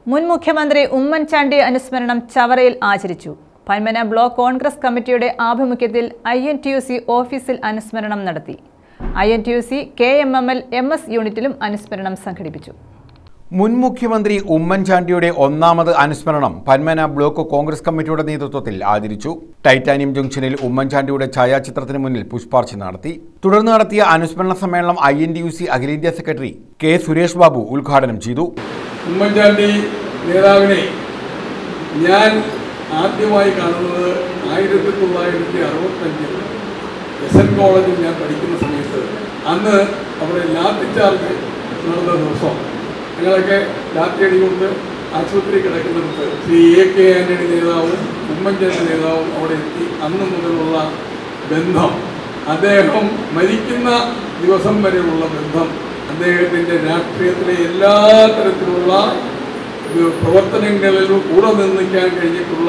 മുൻ മുഖ്യമന്ത്രി ഉമ്മൻചാണ്ടി അനുസ്മരണം ചവറയിൽ ആചരിച്ചു. പന്മന ബ്ലോക്ക് കോൺഗ്രസ് കമ്മിറ്റിയുടെ ആഭിമുഖ്യത്തിൽ INTUC ഓഫീസിൽ അനുസ്മരണം നടത്തി. INTUC KMML MS യൂണിറ്റിലും അനുസ്മരണം സംഘടിപ്പിച്ചു. മുൻ മുഖ്യമന്ത്രി ഉമ്മൻചാണ്ടിയുടെ ഒന്നാമത് അനുസ്മരണം പന്മന ബ്ലോക്ക് കോൺഗ്രസ് കമ്മിറ്റിയുടെ നേതൃത്വത്തിൽ ആചരിച്ചു. ടൈറ്റാനിയം ജംഗ്ഷനിൽ ഉമ്മൻചാണ്ടിയുടെ ഛായാചിത്രത്തിന് മുന്നിൽ പുഷ്പാർച്ചന നടത്തി. തുടർന്ന് നടത്തിയ അനുസ്മരണ സമ്മേളനം INTUC അഖിലേന്ത്യാ സെക്രട്ടറി K. സുരേഷ് ബാബു ഉദ്ഘാടനം ചെയ്തു. ഉമ്മൻചാണ്ടി നേതാവിനെ ഞാൻ ആദ്യമായി കാണുന്നത് 1965 SN കോളേജിൽ ഞാൻ പഠിക്കുന്ന സമയത്ത്, അന്ന് അവിടെ ലാത്തി ചാർജ് നടന്ന ദിവസം ഞങ്ങളൊക്കെ ലാത്തിയടി കൊണ്ട് ആശുപത്രി കിടക്കുന്നിടത്ത് ശ്രീ AK ആന്റണി നേതാവും ഉമ്മൻചാണ്ടി നേതാവും അവിടെ എത്തി. അന്ന് മുതലുള്ള ബന്ധം, അദ്ദേഹം മരിക്കുന്ന ദിവസം വരെയുള്ള ബന്ധം, അദ്ദേഹത്തിൻ്റെ രാഷ്ട്രീയത്തിലെ എല്ലാ തരത്തിലുള്ള പ്രവർത്തനങ്ങളിലും കൂടെ നിന്നിക്കാൻ കഴിഞ്ഞിട്ടുള്ള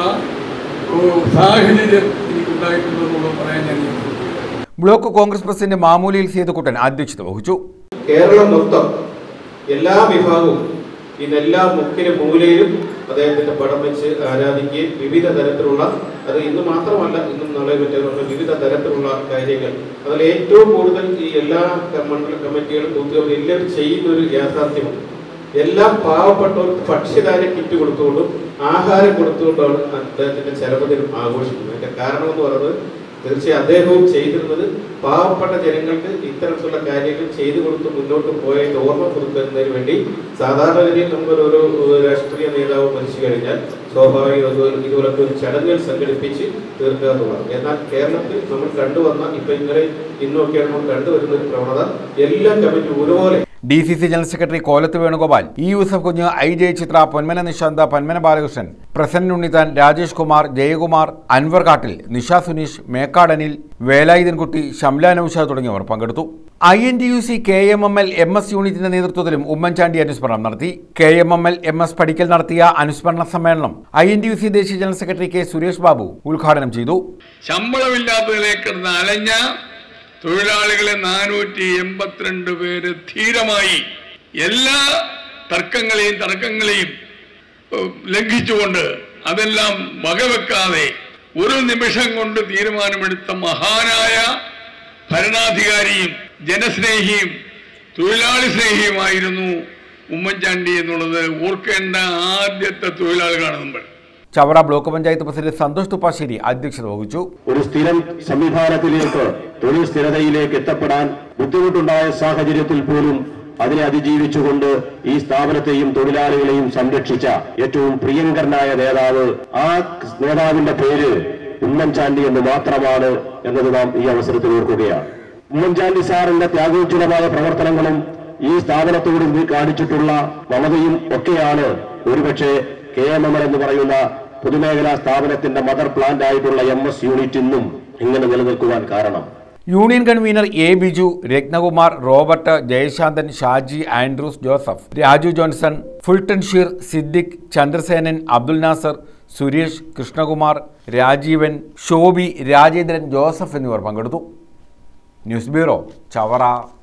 സാഹചര്യം എനിക്കുണ്ടായിട്ടുണ്ടെന്നുള്ളത് പറയാൻ ഞാൻ ബ്ലോക്ക് കോൺഗ്രസ് പ്രസിഡന്റ് മാമൂലിയിൽ സേതുക്കുട്ടൻ അധ്യക്ഷത വഹിച്ചു. കേരളം മൊത്തം എല്ലാ വിഭാഗവും ഇതെല്ലാ മുക്കിലും മൂലയിലും അദ്ദേഹത്തിന്റെ പടം വെച്ച് ആരാധിക്കുകയും വിവിധ തരത്തിലുള്ള, അത് ഇന്ന് മാത്രമല്ല ഇന്നും നാളെ പറ്റുന്ന വിവിധ തരത്തിലുള്ള കാര്യങ്ങൾ, അതിൽ ഏറ്റവും കൂടുതൽ ഈ എല്ലാ മണ്ഡല കമ്മിറ്റികളും ബൂത്തുകളും എല്ലാവരും ചെയ്യുന്ന ഒരു യാഥാർത്ഥ്യമാണ്. എല്ലാം പാവപ്പെട്ടവർക്ക് ഭക്ഷ്യധാന്യ കിറ്റ് കൊടുത്തുകൊണ്ടും ആഹാരം കൊടുത്തുകൊണ്ടാണ് അദ്ദേഹത്തിന്റെ ചരമദിനം ആഘോഷിക്കുന്നത്. അതിന്റെ കാരണം എന്ന് പറയുന്നത് തീർച്ചയായും അദ്ദേഹവും ചെയ്തിരുന്നത് പാവപ്പെട്ട ജനങ്ങൾക്ക് ഇത്തരത്തിലുള്ള കാര്യങ്ങൾ ചെയ്തു കൊടുത്ത് മുന്നോട്ട് പോയതിന്റെ ഓർമ്മ പുതുക്കുന്നതിന് വേണ്ടി സാധാരണഗതിയിൽ നമ്മളൊരു രാഷ്ട്രീയ നേതാവ് മരിച്ചു കഴിഞ്ഞാൽ സ്വാഭാവികം ഇതുപോലത്തെ ഒരു ചടങ്ങുകൾ സംഘടിപ്പിച്ച് തീർക്കുക എന്നുള്ളതാണ്. എന്നാൽ കേരളത്തിൽ നമ്മൾ കണ്ടുവന്ന ഇന്നൊക്കെയാണ് നമ്മൾ കണ്ടുവരുന്ന ഒരു പ്രവണത എല്ലാ കമ്മിറ്റി ഒരുപോലെ. DCC general secretary Kolath Venugopal, E. Yusuf Kunju, I. Jayachitra, Ponmana Nishantha, Panmana Balakrishnan, Prasanna Unnithan, Rajesh Kumar, Jayakumar, Anwar കാട്ടിൽ, നിഷ സുനീഷ്, മേക്കാടനിൽ, വേലായുധൻകുട്ടി, ഷംല നൌഷാദ് തുടങ്ങിയവർ പങ്കെടുത്തു. INTUC KMML MS യൂണിറ്റിന്റെ നേതൃത്വത്തിലും ഉമ്മൻചാണ്ടി അനുസ്മരണം നടത്തി. KMML MS പഠിക്കൽ നടത്തിയ അനുസ്മരണ സമ്മേളനം INTUC ദേശീയ general secretary K. Suresh Babu ഉദ്ഘാടനം ചെയ്തു. ശമ്പളമില്ലാത്തതിലേക്ക് അലഞ്ഞ തൊഴിലാളികളെ 482 പേര് ധീരമായി എല്ലാ തർക്കങ്ങളെയും ലംഘിച്ചുകൊണ്ട് അതെല്ലാം വകവെക്കാതെ ഒരു നിമിഷം കൊണ്ട് തീരുമാനമെടുത്ത മഹാനായ ഭരണാധികാരിയും ജനസ്നേഹിയും തൊഴിലാളി സ്നേഹിയുമായിരുന്നു ഉമ്മൻചാണ്ടി എന്നുള്ളത് ഓർക്കേണ്ട ആദ്യത്തെ തൊഴിലാളികളാണ് നമ്മൾ. ചവറ ബ്ലോക്ക് പഞ്ചായത്ത് പ്രസിഡന്റ് സന്തോഷ് തുപ്പാശ്ശേരി അധ്യക്ഷത വഹിച്ചു. ഒരു സ്ഥിരം സംവിധാനത്തിലേക്ക്, തൊഴിൽ സ്ഥിരതയിലേക്ക് എത്തപ്പെടാൻ ബുദ്ധിമുട്ടുണ്ടായ സാഹചര്യത്തിൽ പോലും അതിനെ അതിജീവിച്ചുകൊണ്ട് ഈ സ്ഥാപനത്തെയും തൊഴിലാളികളെയും സംരക്ഷിച്ച ഏറ്റവും പ്രിയങ്കരനായ നേതാവ്, ആ നേതാവിന്റെ പേര് ഉമ്മൻചാണ്ടി എന്ന് മാത്രമാണ് എന്നത് നാം ഈ അവസരത്തിൽ ഓർക്കുകയാണ്. ഉമ്മൻചാണ്ടി സാറിന്റെ ത്യാഗോജ്വലമായ പ്രവർത്തനങ്ങളും ഈ സ്ഥാപനത്തോട് കാണിച്ചിട്ടുള്ള മമതയും ഒക്കെയാണ് ഒരുപക്ഷെ KMML എന്ന് പറയുന്ന പൊതുമേഖലാ സ്ഥാപനത്തിന്റെ മദർ പ്ലാന്റ് ആയിട്ടുള്ള MS യൂണിറ്റ് ഇന്നും ഇങ്ങനെ നിലനിൽക്കുവാൻ കാരണം. Union convener A. Biju, Ratnakumar, Robert, Jayasanthan, Shaji, Andrews Joseph, Raju Johnson, Fulton Sheer, Siddique, Chandrasenan, Abdul Nasser, Suresh, Krishnakumar, Rajeevan, Shobi, Rajendran, Joseph എന്നിവർ പങ്കെടുത്തു. News bureau, Chavara.